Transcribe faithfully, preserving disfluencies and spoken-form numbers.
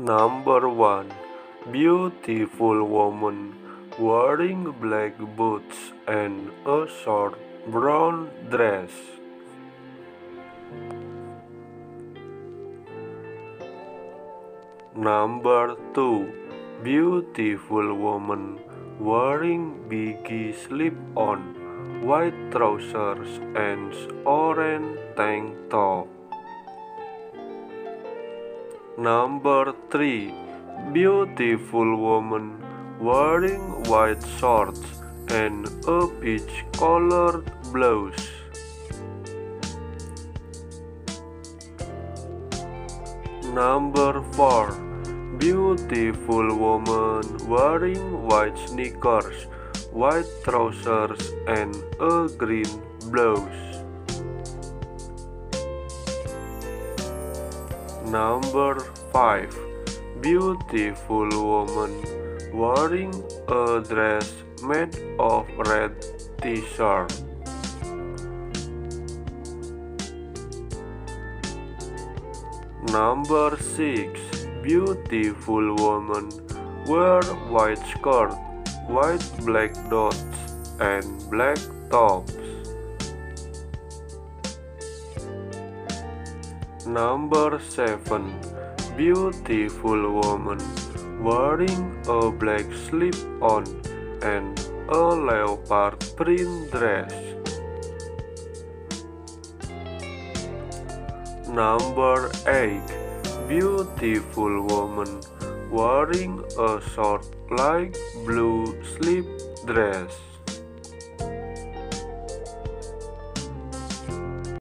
Number one. Beautiful woman wearing black boots and a short brown dress. Number two. Beautiful woman wearing biggie slip-on, white trousers and orange tank top. Number three. Beautiful woman wearing white shorts and a peach colored blouse. Number four. Beautiful woman wearing white sneakers, white trousers and a green blouse. Number five. Beautiful woman wearing a dress made of red t-shirt. Number six. Beautiful woman wear white skirt, white black dots and black tops. Number seven. Beautiful woman wearing a black slip-on and a leopard print dress. Number eight. Beautiful woman wearing a short light blue slip dress.